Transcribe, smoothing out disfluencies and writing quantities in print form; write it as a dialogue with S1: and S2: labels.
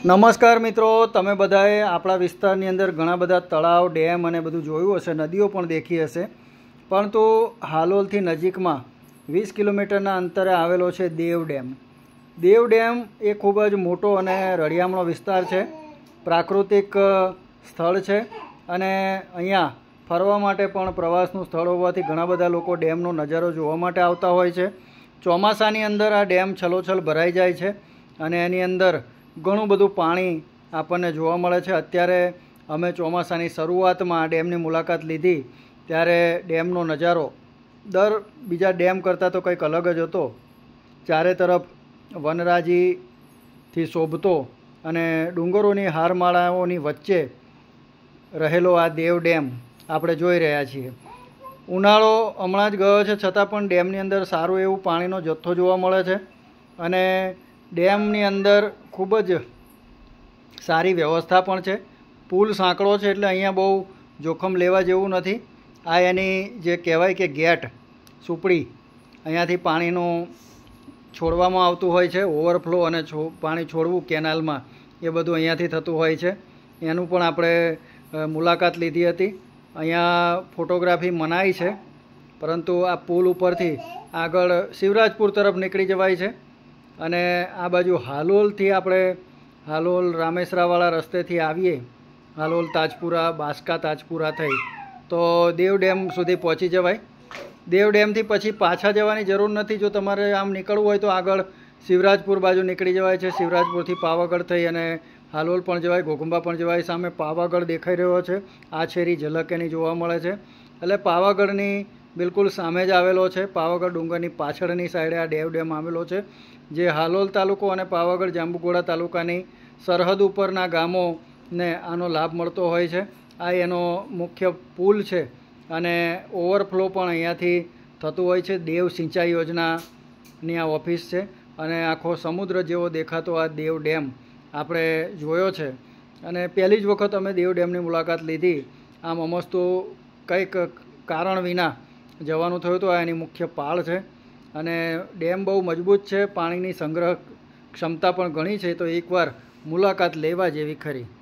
S1: નમસ્કાર મિત્રો, તમે બધાએ આપણા વિસ્તારની અંદર ઘણા બધા તળાવ, ડેમ અને બધું જોયું હશે, નદીઓ પણ દેખી હશે. પરંતુ હાલોલથી નજીકમાં 20 કિલોમીટરના અંતરે આવેલો છે દેવ ડેમ. દેવ ડેમ એ ખૂબ જ મોટો અને રળિયામણો વિસ્તાર છે, પ્રાકૃતિક સ્થળ છે અને અહીંયા ફરવા માટે પણ પ્રવાસનું સ્થળ હોવાથી ઘણા બધા લોકો ડેમનો નજારો જોવા માટે આવતા હોય છે. ચોમાસાની અંદર આ ડેમ છલોછલ ભરાઈ જાય છે અને એની અંદર ઘણું બધું પાણી આપણને જોવા મળે છે. અત્યારે અમે ચોમાસાની શરૂઆતમાં ડેમની મુલાકાત લીધી ત્યારે ડેમનો નજારો બીજા ડેમ કરતાં તો કંઈક અલગ જ હતો. ચારે તરફ વનરાજીથી શોભતો અને ડુંગરોની હારમાળાઓની વચ્ચે રહેલો આ દેવ ડેમ આપણે જોઈ રહ્યા છીએ. ઉનાળો હમણાં જ ગયો છે છતાં પણ ડેમની અંદર સારું એવું પાણીનો જથ્થો જોવા મળે છે અને ડેમની અંદર ખૂબ જ સારી વ્યવસ્થા પણ છે. પુલ સાંકળો છે એટલે અહીંયા બહુ જોખમ લેવા જેવું નથી. આ એની જે કહેવાય કે ગેટ સુપડી, અહીંયાથી પાણીનું છોડવામાં આવતું હોય છે. ઓવરફ્લો અને પાણી છોડવું કેનાલમાં, એ બધું અહીંયાથી થતું હોય છે. એનું પણ આપણે મુલાકાત લીધી હતી. અહીંયા ફોટોગ્રાફી મનાઈ છે, પરંતુ આ પુલ ઉપરથી આગળ શિવરાજપુર તરફ નીકળી જવાય છે અને આ બાજુ હાલોલથી આપણે હાલોલ રામેસરાવાળા રસ્તેથી આવીએ, હાલોલ તાજપુરા, બાસ્કા તાજપુરા થઈ તો દેવ ડેમ સુધી પહોંચી જવાય. દેવ ડેમથી પછી પાછા જવાની જરૂર નથી. જો તમારે આમ નીકળવું હોય તો આગળ શિવરાજપુર બાજુ નીકળી જવાય છે. શિવરાજપુરથી પાવાગઢ થઈ અને હાલોલ પણ જવાય, ઘોઘંબા પણ જવાય. સામે પાવાગઢ દેખાઈ રહ્યો છે, આ છેરી ઝલક એની જોવા મળે છે. એટલે પાવાગઢની બિલકુલ સામે જ આવેલો છે. પાવાગઢ ડુંગરની પાછળની સાઈડે આ દેવ ડેમ આવેલો છે, જે હાલોલ તાલુકો અને પાવાગઢ જાંબુઘોડા તાલુકાની સરહદ ઉપરના ગામોને આનો લાભ મળતો હોય છે. આ એનો મુખ્ય પુલ છે અને ઓવરફ્લો પણ અહીંયાથી થતું હોય છે. દેવ સિંચાઈ યોજનાની આ ઓફિસ છે અને આખો સમુદ્ર જેવો દેખાતો આ દેવ ડેમ આપણે જોયો છે અને પહેલી જ વખત અમે દેવ ડેમની મુલાકાત લીધી. આમ અમસ્તુ કંઈક કારણ વિના જવાનું થયું હતું. આ એની મુખ્ય પાળ છે અને ડેમ બહુ મજબૂત છે, પાણીની સંગ્રહ ક્ષમતા પણ ઘણી છે, તો એકવાર મુલાકાત લેવા જેવી ખરી.